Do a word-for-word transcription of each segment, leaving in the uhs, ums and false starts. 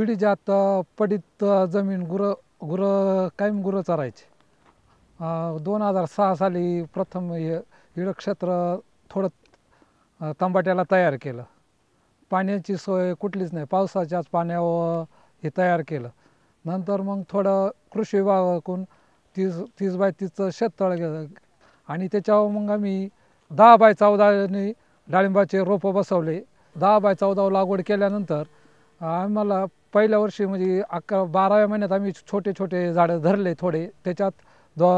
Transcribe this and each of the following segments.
पिढीजात पडीत जमीन गुरं गुरं कायम गुरं चरायचे. दोन हजार सहा साली प्रथम हे इकडं क्षेत्र थोडं अ, तंबाट्याला तयार केलं. पाण्याची सोय कुठलीच नाही, पावसाच्याच पाण्यावर हे तयार केलं. नंतर मग थोडं कृषी विभागाकडून तीस तीस बाय तीसचं शेततळ गेलं आणि त्याच्यावर मग आम्ही दहा बाय चौदाने डाळिंबाचे रोपं बसवले. दहा बाय चौदा लागवड केल्यानंतर आम्हाला पहिल्या वर्षी म्हणजे अकरा बाराव्या महिन्यात आम्ही छोटे छोटे झाडं धरले थोडे, त्याच्यात दो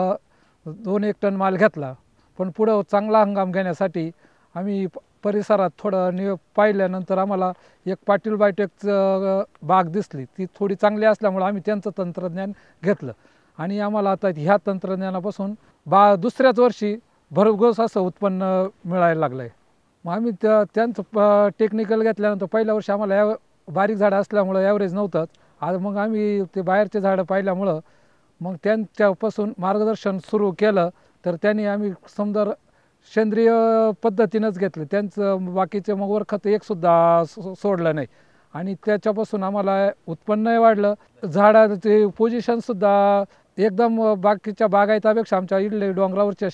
दोन एक टन माल घेतला. पण पुढं चांगला हंगाम घेण्यासाठी आम्ही परिसरात थोडं नि पाहिल्यानंतर आम्हाला एक पाटील बायोटेकचं बाग दिसली. ती थोडी चांगली असल्यामुळं आम्ही त्यांचं तंत्रज्ञान घेतलं आणि आम्हाला आता ह्या तंत्रज्ञानापासून बा दुसऱ्याच वर्षी भरघोस असं उत्पन्न मिळायला लागलं आहे. मग आम्ही त्या त्यांचं प टेक्निकल घेतल्यानंतर पहिल्या वर्षी आम्हाला या बारीक झाडं असल्यामुळं ॲव्हरेज नव्हतंच. आज मग आम्ही ते बाहेरचे झाडं पाहिल्यामुळं मग त्यांच्यापासून मार्गदर्शन सुरू केलं. तर त्यांनी आम्ही समजा सेंद्रिय पद्धतीनंच घेतलं. त्यांचं बाकीचे मग वरखत एकसुद्धा सो सोडलं नाही आणि त्याच्यापासून आम्हाला उत्पन्नही वाढलं. झाडाचे पोझिशनसुद्धा एकदम बाकीच्या बागायतापेक्षा आमच्या इडले डोंगरावरच्या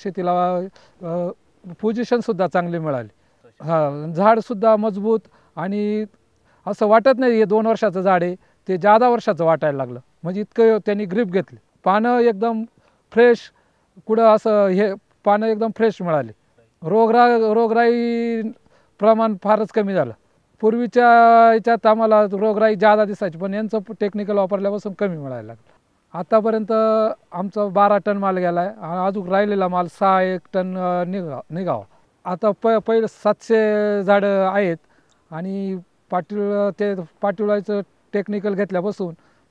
शेतीला पोझिशनसुद्धा चांगली मिळाली. हां, झाडसुद्धा मजबूत आणि असं वाटत नाही हे दोन वर्षाचं झाड आहे, ते जादा वर्षाचं वाटायला लागलं. म्हणजे इतकं त्यांनी ग्रीप घेतली. पानं एकदम फ्रेश, कुठं असं हे पानं एकदम फ्रेश मिळाली. रोगरा रोगराई प्रमाण फारच कमी झालं. पूर्वीच्या याच्यात आम्हाला रोगराई जादा दिसायची, पण यांचं टेक्निकल वापरल्यापासून कमी मिळायला लागलं. आतापर्यंत आमचा बारा टन माल गेला आहे, अजून राहिलेला माल सहा एक टन निघा निघावा. आता प पहिलं सातशे झाडं आहेत आणि पाटील ते पाटीलवायचं टेक्निकल घेतल्यापासून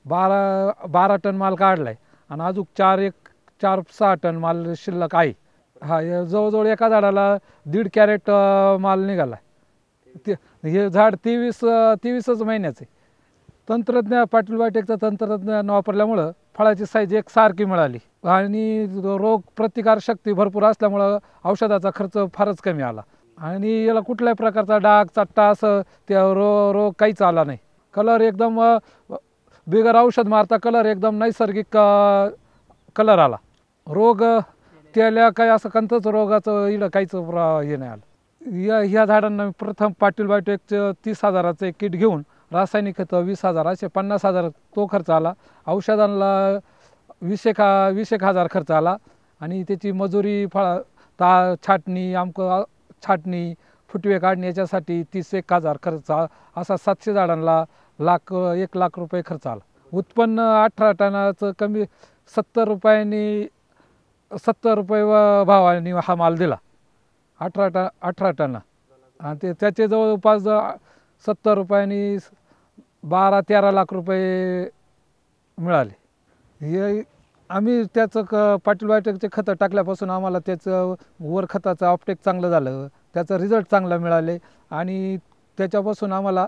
बारा बारा टन माल काढला आहे आणि अजून चार एक चार सहा टन माल शिल्लक आहे. हा, जवळजवळ एका झाडाला दीड कॅरेट माल निघाला आहे. ते हे झाड तेवीस तेवीसच महिन्याचं आहे. तंत्रज्ञान पाटील बायोटेकचं तंत्रज्ञान वापरल्यामुळं फळाची साईज एक सारखी मिळाली आणि रोग प्रतिकारशक्ती भरपूर असल्यामुळं औषधाचा खर्च फारच कमी आला आणि याला कुठल्याही प्रकारचा डाग चट्टा असं त्या रो रोग काहीच आला नाही. कलर एकदम बिगर औषध मारता कलर एकदम नैसर्गिक कलर आला. रोग त्याला काही असं कोणतंच रोगाचं इकडं काहीच हे नाही आलं. या ह्या झाडांना मी प्रथम पाटील बायोटेकचं तीस हजाराचं एक किट घेऊन रासायनिक खतं वीस हजार असे पन्नास हजार तो खर्च आला. औषधांना वीस एक वीस एक हजार खर्च आला आणि त्याची मजुरी फळा ता छाटणी आमकं छाटणी फुटवे काढणे याच्यासाठी तीस एक हजार खर्च, असा सातशे झाडांना लाख एक लाख रुपये खर्च आला. उत्पन्न अठरा टनाचं कमी सत्तर रुपयांनी सत्तर रुपये व भावाने हा माल दिला. अठरा टन अठरा टन आणि ते त्याचे जवळपास सत्तर रुपयांनी बारा तेरा लाख रुपये मिळाले. हे आम्ही त्याचं क पाटील बायोटेकचे खतं टाकल्यापासून आम्हाला त्याचं वर खताचं अपटेक चांगलं झालं, त्याचा रिझल्ट चांगला मिळाले आणि त्याच्यापासून आम्हाला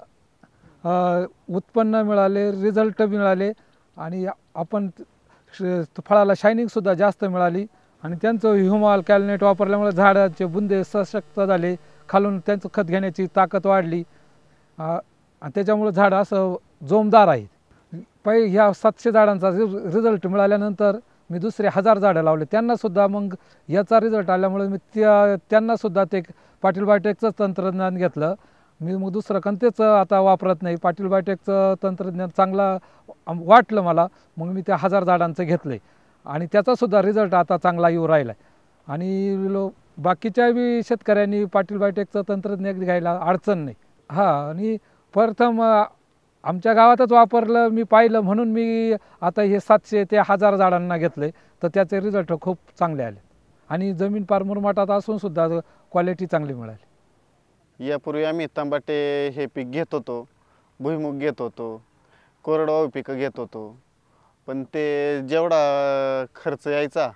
उत्पन्न मिळाले, रिझल्ट मिळाले आणि आपण फळाला शायनिंगसुद्धा जास्त मिळाली आणि त्यांचं ह्युमॉल कॅल्नेट वापरल्यामुळे झाडाचे बुंदे सशक्त झाले, खालून त्यांचं खत घेण्याची ताकद वाढली आणि त्याच्यामुळं झाड असं जोमदार आहे. पै ह्या सातशे झाडांचा रिझल्ट मिळाल्यानंतर मी दुसरे हजार झाडं लावले, त्यांनासुद्धा मग याचा रिझल्ट आल्यामुळे मी त्या त्यांनासुद्धा ते पाटील बायोटेकचं तंत्रज्ञान घेतलं. मी मग दुसरं कोणतेच आता वापरत नाही. पाटील बायोटेकचं तंत्रज्ञान चांगला वाटलं मला, मग मी त्या हजार झाडांचं घेतलं आहे आणि त्याचासुद्धा रिझल्ट आता चांगला येऊ राहिला आहे आणि लो बाकीच्या बी शेतकऱ्यांनी पाटील बायोटेकचं तंत्रज्ञान घ्यायला अडचण नाही. हां, आणि प्रथम आमच्या गावातच वापरलं मी पाहिलं म्हणून मी आता हे सातशे ते हजार झाडांना घेतले, तर त्याचे रिझल्ट खूप चांगले आले आणि जमीन फार मुरमाटात असूनसुद्धा क्वालिटी चांगली मिळाली. यापूर्वी आम्ही तंबाटे हे पीक घेत होतो, भुईमुग घेत होतो, कोरडवाहू पिकं घेत होतो, पण ते जेवढा खर्च यायचा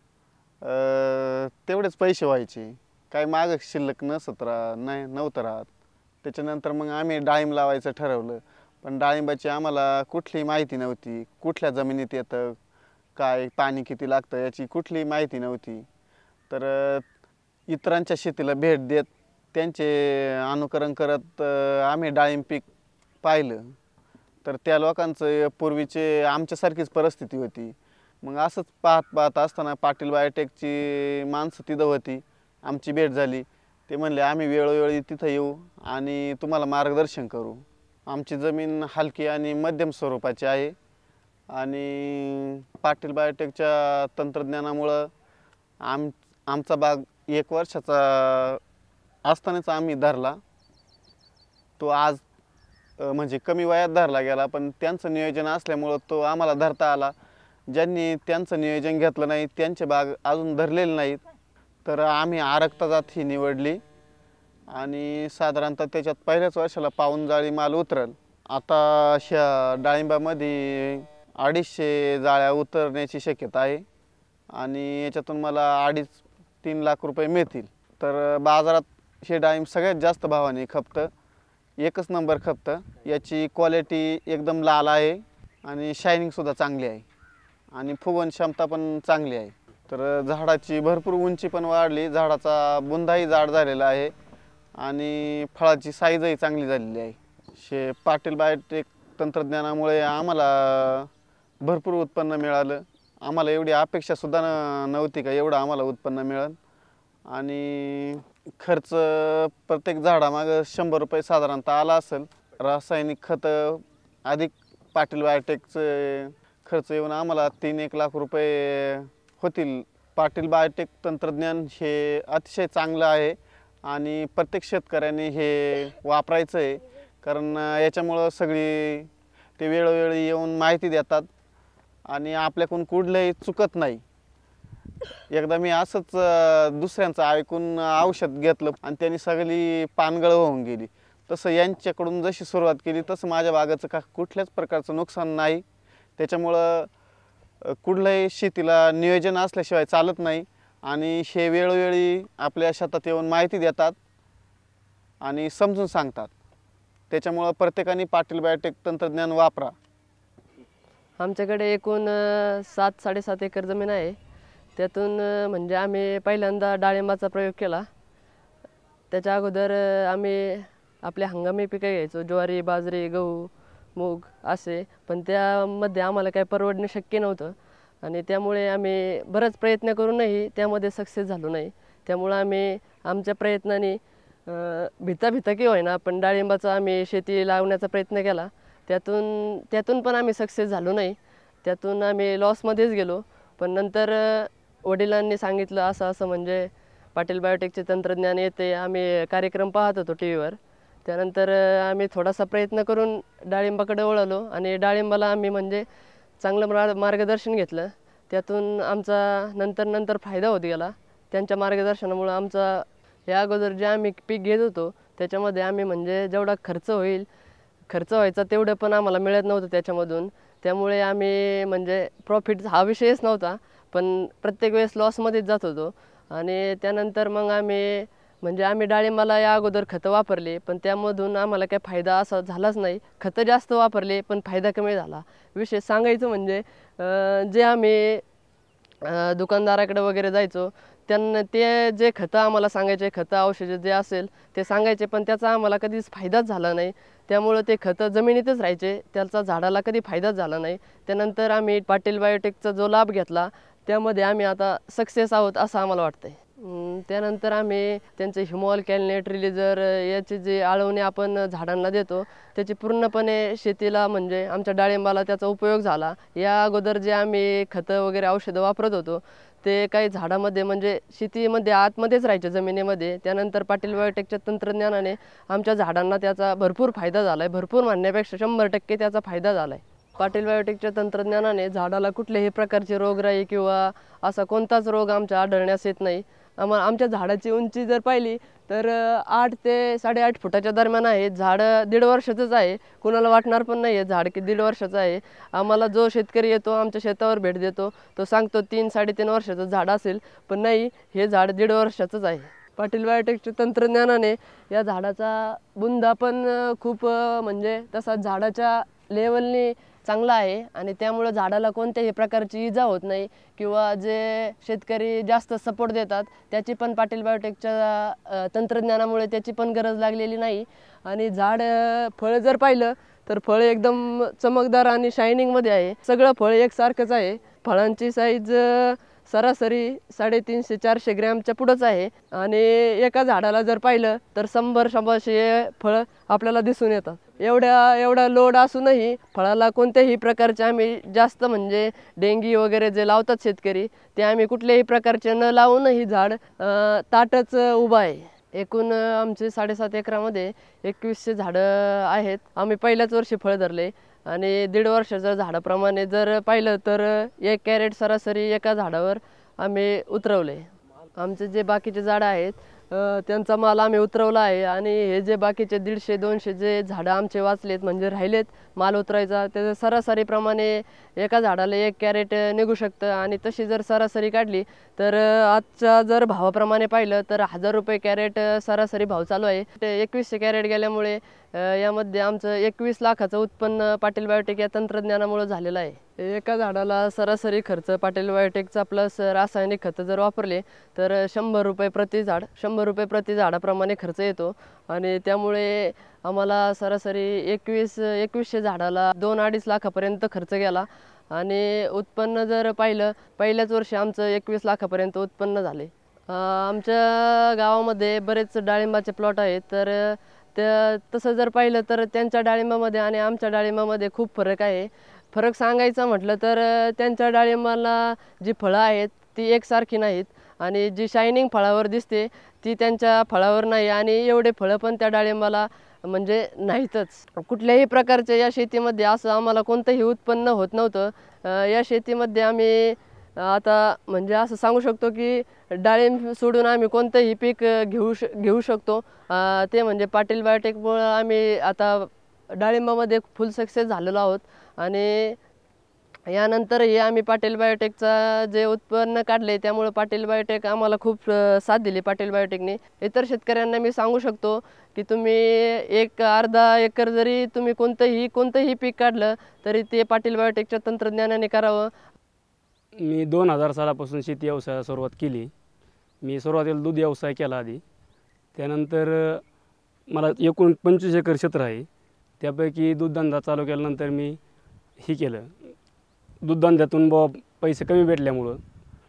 तेवढेच पैसे व्हायचे, काय मागं शिल्लक नसत रा नाही नव्हतं राहत. त्याच्यानंतर मग आम्ही डाळिंब लावायचं ठरवलं, पण डाळिंबाची आम्हाला कुठली माहिती नव्हती. कुठल्या जमिनीत येतं, काय पाणी किती लागतं याची कुठली माहिती नव्हती. तर इतरांच्या शेतीला भेट देत त्यांचे अनुकरण करत आम्ही डाळिंब पीक पाहिलं. तर त्या लोकांचं पूर्वीचे आमच्यासारखीच परिस्थिती होती. मग असंच पाहत पाहत असताना पाटील बायोटेकची माणसं तिथं होती, आमची भेट झाली. ते म्हणले आम्ही वेळोवेळी तिथं येऊ आणि तुम्हाला मार्गदर्शन करू. आमची जमीन हलकी आणि मध्यम स्वरूपाची आहे आणि पाटील बायोटेकच्या तंत्रज्ञानामुळं आम आमचा बाग एक वर्षाचा असतानाच आम्ही धरला. तो आज म्हणजे कमी वयात धरला गेला, पण त्यांचं नियोजन असल्यामुळं तो आम्हाला धरता आला. ज्यांनी त्यांचं नियोजन घेतलं नाही त्यांचे बाग अजून धरलेले नाहीत. तर आम्ही आरक्ता जात ही निवडली आणि साधारणतः त्याच्यात पहिल्याच वर्षाला पाऊणजाळी माल उतरल. आता अशा डाळिंबामध्ये अडीचशे जाळ्या उतरण्याची शक्यता आहे आणि याच्यातून मला अडीच तीन लाख रुपये मिळतील. तर बाजारात हे डाळिंब सगळ्यात जास्त भावाने खपतं, एकच नंबर खपतं. याची क्वालिटी एकदम लाल आहे आणि शायनिंगसुद्धा चांगली आहे आणि फुगवण क्षमता पण चांगली आहे. तर झाडाची भरपूर उंची पण वाढली, झाडाचा बुंदाही जाड झालेला आहे आणि फळाची साईजही चांगली झालेली आहे. शे पाटील बायोटेक तंत्रज्ञानामुळे आम्हाला भरपूर उत्पन्न मिळालं. आम्हाला एवढी अपेक्षासुद्धा नव्हती का एवढं आम्हाला उत्पन्न मिळेल. आणि खर्च प्रत्येक झाडामागं शंभर रुपये साधारणतः आला असेल. रासायनिक खतं अधिक पाटील बायोटेकचं खर्च येऊन आम्हाला तीन एक लाख रुपये होतील. पाटील बायोटेक तंत्रज्ञान हे अतिशय चांगलं आहे आणि प्रत्येक शेतकऱ्यांनी हे वापरायचं आहे, कारण याच्यामुळं सगळी ते वेळोवेळी येऊन माहिती देतात आणि आपल्याकडून कुठलंही चुकत नाही. एकदा मी असंच दुसऱ्यांचं ऐकून औषध घेतलं आणि त्यांनी सगळी पानगळ होऊन गेली. तसं यांच्याकडून जशी सुरुवात केली तसं माझ्या बागाचं का कुठल्याच प्रकारचं नुकसान नाही. त्याच्यामुळं कुठलंही शेतीला नियोजन असल्याशिवाय चालत नाही आणि हे वेळोवेळी आपल्या शेतात येऊन माहिती देतात आणि समजून सांगतात. त्याच्यामुळं प्रत्येकाने पाटील बायोटेक तंत्रज्ञान वापरा. आमच्याकडे एकूण सात साडेसात एकर जमीन आहे. त्यातून म्हणजे आम्ही पहिल्यांदा डाळिंबाचा प्रयोग केला. त्याच्या अगोदर आम्ही आपले हंगामी पिके घ्यायचो, ज्वारी, बाजरी, गहू, मूग असे. पण त्यामध्ये आम्हाला काही परवडणं शक्य नव्हतं आणि त्यामुळे आम्ही बरेच प्रयत्न करूनही त्यामध्ये सक्सेस झालो नाही. त्यामुळं आम्ही आमच्या प्रयत्नाने भिता भिता की होईना पण डाळिंबाचा आम्ही शेती लावण्याचा प्रयत्न केला. त्यातून त्यातून पण आम्ही सक्सेस झालो नाही. त्यातून आम्ही लॉसमध्येच गेलो. पण नंतर वडिलांनी सांगितलं असं असं म्हणजे पाटील बायोटेकचे तंत्रज्ञान येते. आम्ही कार्यक्रम पाहत होतो टी व्हीवर. त्यानंतर आम्ही थोडासा प्रयत्न करून डाळिंबाकडे वळलो आणि डाळिंबाला आम्ही म्हणजे चांगलं मार्ग मार्गदर्शन घेतलं. त्यातून आमचा नंतर नंतर फायदा होत गेला. त्यांच्या मार्गदर्शनामुळं आमचा या अगोदर जे आम्ही पीक घेत होतो त्याच्यामध्ये आम्ही म्हणजे जेवढा खर्च होईल खर्च व्हायचा तेवढं पण आम्हाला मिळत नव्हतं त्याच्यामधून. त्यामुळे आम्ही म्हणजे प्रॉफिट हा विषयच नव्हता, पण प्रत्येक वेळेस लॉसमध्येच जात होतो. आणि त्यानंतर मग आम्ही म्हणजे आम्ही डाळिंबाला या अगोदर खतं वापरली, पण त्यामधून आम्हाला काही फायदा असा झालाच नाही. खतं जास्त वापरले पण फायदा कमी झाला. विशेष सांगायचं म्हणजे जे आम्ही दुकानदाराकडे वगैरे जायचो त्यांना ते जे खतं आम्हाला सांगायचे, खतं औषधे जे असेल ते सांगायचे, पण त्याचा आम्हाला कधीच फायदाच झाला नाही. त्यामुळं ते खतं जमिनीतच राहायचे, त्याचा झाडाला कधी फायदाच झाला नाही. त्यानंतर आम्ही पाटील बायोटेकचा जो लाभ घेतला त्यामध्ये आम्ही आता सक्सेस आहोत असं आम्हाला वाटतं आहे. त्यानंतर आम्ही त्यांचे ह्युमॉल कॅलनेट रिलीजर याचे जे आळवणे आपण झाडांना देतो त्याची पूर्णपणे शेतीला म्हणजे आमच्या डाळिंबाला त्याचा उपयोग झाला. या अगोदर जे आम्ही खतं वगैरे औषधं वापरत होतो ते काही झाडामध्ये म्हणजे शेतीमध्ये आतमध्येच राहायचे जमिनीमध्ये. त्यानंतर पाटील बायोटेकच्या तंत्रज्ञानाने आमच्या झाडांना त्याचा भरपूर फायदा झाला आहे. भरपूर म्हणण्यापेक्षा शंभर टक्के त्याचा फायदा झाला आहे. पाटील बायोटेकच्या तंत्रज्ञानाने झाडाला कुठल्याही प्रकारची रोगराई किंवा असा कोणताच रोग आमच्या आढळण्यास येत नाही. आम्हा आमच्या झाडाची उंची जर पाहिली तर आठ ते साडेआठ फुटाच्या दरम्यान आहे. झाड दीड वर्षाचंच आहे. कुणाला वाटणार पण नाही आहे झाड की दीड वर्षाचं आहे. आम्हाला जो शेतकरी येतो आमच्या शेतावर भेट देतो तो सांगतो तीन साडेतीन वर्षाचं झाड असेल, पण नाही, हे झाड दीड वर्षाचंच आहे. पाटील बायोटेकच्या तंत्रज्ञानाने या झाडाचा बुंदा पण खूप म्हणजे तसा झाडाच्या लेवलने चांगला आहे आणि त्यामुळे झाडाला कोणत्याही प्रकारची इजा होत नाही किंवा जे शेतकरी जास्त सपोर्ट देतात त्याची पण पाटील बायोटेकच्या तंत्रज्ञानामुळे त्याची पण गरज लागलेली नाही. आणि झाड फळ जर पाहिलं तर फळ एकदम चमकदार आणि शायनिंगमध्ये आहे. सगळं फळ एकसारखंच आहे. फळांची साईज सरासरी साडेतीनशे चारशे ग्रॅमच्या पुढंच आहे आणि एका झाडाला जर पाहिलं तर शंभर शंभरशे फळं आपल्याला दिसून येतात. एवढ्या एवढा लोड असूनही फळाला कोणत्याही प्रकारचे आम्ही जास्त म्हणजे डेंगी वगैरे जे लावतात शेतकरी ते आम्ही कुठल्याही प्रकारचे न लावूनही झाड ताटच उभं आहे. एकूण आमचे साडेसात एकरामध्ये एकवीसशे झाडं आहेत. आम्ही पहिल्याच वर्षी फळ धरले आणि दीड वर्षाच्या झाडाप्रमाणे जर पाहिलं तर एक कॅरेट सरासरी एका झाडावर आम्ही उतरवले. आमचे जे बाकीचे झाडं आहेत त्यांचा माल आम्ही उतरवला आहे आणि हे जे बाकीचे दीडशे दोनशे जे झाडं आमचे वाचलेत म्हणजे राहिलेत माल उतरायचा त्याचं सरासरीप्रमाणे एका झाडाला एक कॅरेट निघू शकतं. आणि तशी जर सरासरी काढली तर आजच्या जर भावाप्रमाणे पाहिलं तर हजार रुपये कॅरेट सरासरी भाव चालू आहे. ते एकवीसशे कॅरेट गेल्यामुळे यामध्ये आमचं एकवीस लाखाचं उत्पन्न पाटील बायोटेक या तंत्रज्ञानामुळे झालेलं आहे. एका झाडाला सरासरी खर्च पाटील बायोटेकचा प्लस रासायनिक खतं जर वापरले तर शंभर रुपये प्रति झाड शंभर रुपये प्रति झाडाप्रमाणे खर्च येतो आणि त्यामुळे आम्हाला सरासरी एकवीस एकवीसशे झाडाला दोन अडीच लाखापर्यंत खर्च गेला आणि उत्पन्न जर पाहिलं पहिल्याच वर्षी आमचं एकवीस लाखापर्यंत उत्पन्न झाले. आमच्या गावामध्ये बरेच डाळिंबाचे प्लॉट आहेत तर त्या तसं जर पाहिलं तर त्यांच्या डाळिंबामध्ये आणि आमच्या डाळिंबामध्ये खूप फरक आहे. फरक सांगायचा म्हटलं तर त्यांच्या डाळिंबाला जी फळं आहेत ती एकसारखी नाहीत आणि जी शायनिंग फळावर दिसते ती त्यांच्या फळावर नाही आणि एवढे फळं पण त्या डाळिंबाला म्हणजे नाहीतच. कुठल्याही प्रकारच्या या शेतीमध्ये असं आम्हाला कोणतंही उत्पन्न होत नव्हतं. या शेतीमध्ये आम्ही आता म्हणजे असं सांगू शकतो की डाळिंब सोडून आम्ही कोणतंही पीक घेऊ श घेऊ शकतो. ते म्हणजे पाटील बायोटेकमुळं आम्ही आता डाळिंबामध्ये फुल सक्सेस झालेलो आहोत आणि यानंतरही आम्ही पाटील बायोटेकचा जे उत्पन्न काढले त्यामुळे पाटील बायोटेक आम्हाला खूप साथ दिली. पाटील बायोटेकने इतर शेतकऱ्यांना मी सांगू शकतो की तुम्ही एक अर्धा एकर जरी तुम्ही कोणतंही कोणतंही पीक काढलं तरी ते पाटील बायोटेकच्या तंत्रज्ञानाने करावं. मी दोन हजार सालापासून शेती व्यवसायाला सुरुवात केली. मी सुरुवातीला दूध व्यवसाय केला आधी. त्यानंतर मला एकूण पंचवीस एकर क्षेत्र आहे. त्यापैकी दूधधंदा चालू केल्यानंतर मी हे केलं दूधधंद्यातून ब पैसे कमी भेटल्यामुळं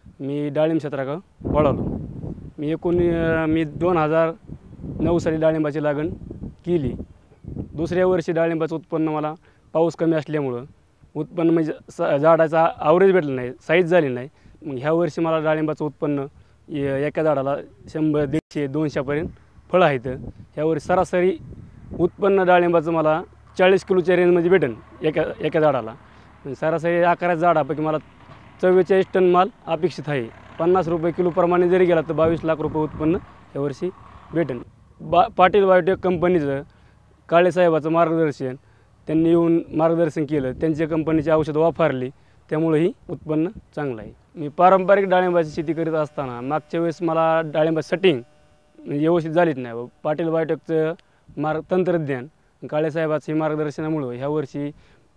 मी डाळिंब क्षेत्राकडं वळालो. मी एकूण मी दोन हजार नऊ साली डाळिंबाची लागण केली. दुसऱ्या वर्षी डाळिंबाचं उत्पन्न मला पाऊस कमी असल्यामुळं उत्पन्न म्हणजे स झाडाचा ॲव्हरेज भेटलं नाही, साईज झाली नाही. मग ह्या वर्षी मला डाळिंबाचं उत्पन्न एका झाडाला शंभर दीडशे दोनशेपर्यंत फळं आहेत. ह्या वर्षी सरासरी उत्पन्न डाळिंबाचं मला चाळीस किलोच्या रेंजमध्ये भेटेल एका एका झाडाला. सरासरी अकरा झाडापैकी मला चव्वेचाळीस टन माल अपेक्षित आहे. पन्नास रुपये किलोप्रमाणे जरी गेला तर बावीस लाख रुपये उत्पन्न यावर्षी भेटेल. बा पाटील बायोटेक कंपनीचं काळेसाहेबाचं मार्गदर्शन त्यांनी येऊन मार्गदर्शन केलं, त्यांच्या कंपनीची औषधं वापरली त्यामुळेही उत्पन्न चांगलं आहे. मी पारंपरिक डाळिंबाची शेती करीत असताना मागच्या वेळेस मला डाळिंबा सेटिंग म्हणजे व्यवस्थित झालीच नाही. पाटील बायोटेकचं मार्ग तंत्रज्ञान काळेसाहेबाचं मार्गदर्शनामुळं ह्या वर्षी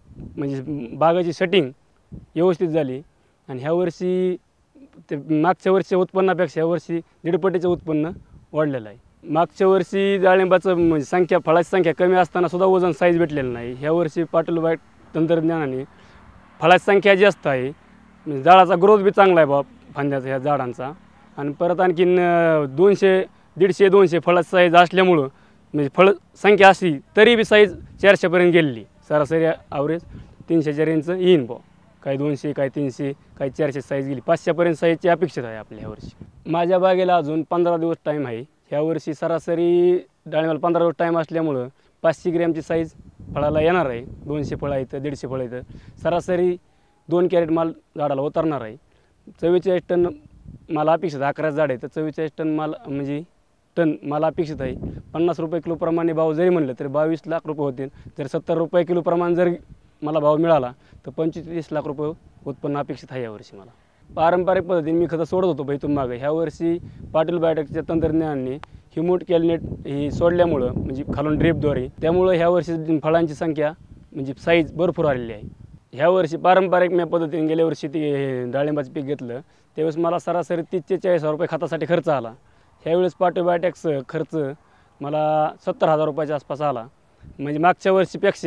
म्हणजे बागाची सेटिंग व्यवस्थित झाली आणि ह्या वर्षी ते मागच्या वर्षी उत्पन्नापेक्षा ह्यावर्षी दीडपटीचं उत्पन्न वाढलेलं आहे. मागच्या वर्षी डाळिंबाचं म्हणजे संख्या फळाची संख्या कमी असताना सुद्धा वजन साईज भेटलेलं नाही. ह्या वर्षी पाटील बायो तंत्रज्ञानाने फळाची संख्या जास्त आहे, म्हणजे झाडाचा ग्रोथ बी चांगला आहे बा फांद्याचा ह्या झाडांचा. आणि परत आणखीन दोनशे दीडशे दोनशे फळाची साईज असल्यामुळं म्हणजे फळ संख्या असली तरी बी साईज चारशेपर्यंत गेलेली. सरासरी ॲव्हरेज तीनशेच्या रेंजचं येईन बा. काही दोनशे काही तीनशे काही चारशे साईज गेली. पाचशेपर्यंत साईजची अपेक्षित आहे आपल्या ह्यावर्षी. माझ्या बागेला अजून पंधरा दिवस टाईम आहे. ह्या वर्षी सरासरी डाळिंबाला पंधरा दिवस टाईम असल्यामुळं पाचशे ग्रॅमची साईज फळाला येणार आहे. दोनशे फळं आहेत, दीडशे फळं आहेत. सरासरी दोन कॅरेट माल झाडाला उतरणार आहे. चव्वेचाळीस टन मला अपेक्षित आहे. अकरा झाड आहे तर चव्वेचाळीस टन माल म्हणजे टन मला अपेक्षित आहे. पन्नास रुपये किलोप्रमाणे भाव जरी म्हणलं तरी बावीस लाख रुपये होतील. जर सत्तर रुपये किलोप्रमाणे जर मला भाव मिळाला तर पंचवीस लाख रुपये उत्पन्न अपेक्षित आहे यावर्षी मला. पारंपरिक पद्धतीने मी खतं सोडत होतो इथून मागं. ह्या वर्षी पाटील बायोटेकच्या तंत्रज्ञानाने हिमोट कॅल्नेट ही सोडल्यामुळं म्हणजे खालून ड्रिपद्वारे त्यामुळं ह्या वर्षी फळांची संख्या म्हणजे साईज भरपूर आलेली आहे. ह्या वर्षी पारंपरिक मी पद्धतीने गेल्या वर्षी ते डाळिंबाचं पीक घेतलं त्यावेळेस मला सरासरी तीस ते चाळीस हजार रुपये खतासाठी खर्च आला. ह्यावेळेस पाटील बायोटेकचं खर्च मला सत्तर हजार रुपयाच्या आसपास आला. म्हणजे मागच्या वर्षीपेक्षा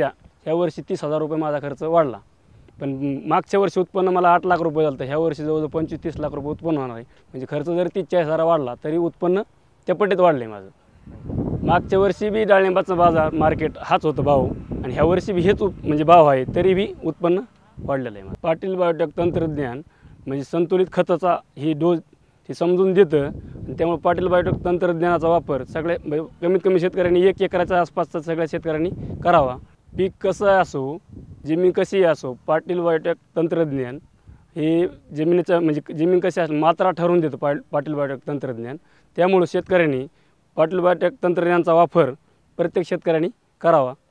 ह्या वर्षी तीस हजार रुपये माझा खर्च वाढला. पण मागच्या वर्षी उत्पन्न मला आठ लाख रुपये झालं, तर ह्या वर्षी जवळजवळ पंचवीस तीस लाख रुपये उत्पन्न होणार आहे. म्हणजे खर्च जरी तीस चाळीस हजार वाढला तरी उत्पन्न त्या पटीत वाढलं आहे माझं. मागच्या वर्षी बी डाळिंबाचा बाजार मार्केट हाच होतं भाव, आणि ह्या वर्षी बी हेच उप म्हणजे भाव आहे, तरी बी उत्पन्न वाढलेलं आहे. पाटील बायोटेक तंत्रज्ञान म्हणजे संतुलित खताचा ही डोस हे समजून देतं, आणि त्यामुळे पाटील बायोटेक तंत्रज्ञानाचा वापर सगळ्या म्हणजे कमीत कमी शेतकऱ्यांनी एक एकराच्या आसपासचा सगळ्या शेतकऱ्यांनी करावा. पीक कसं असो, जमीन कशी असो, पाटील बायोटेक तंत्रज्ञान हे जमिनीचं म्हणजे जमीन कशी असो मात्रा ठरवून देतं पा पाटील बायोटेक तंत्रज्ञान. त्यामुळं शेतकऱ्यांनी पाटील बायोटेक तंत्रज्ञानाचा वापर प्रत्येक शेतकऱ्यांनी करावा.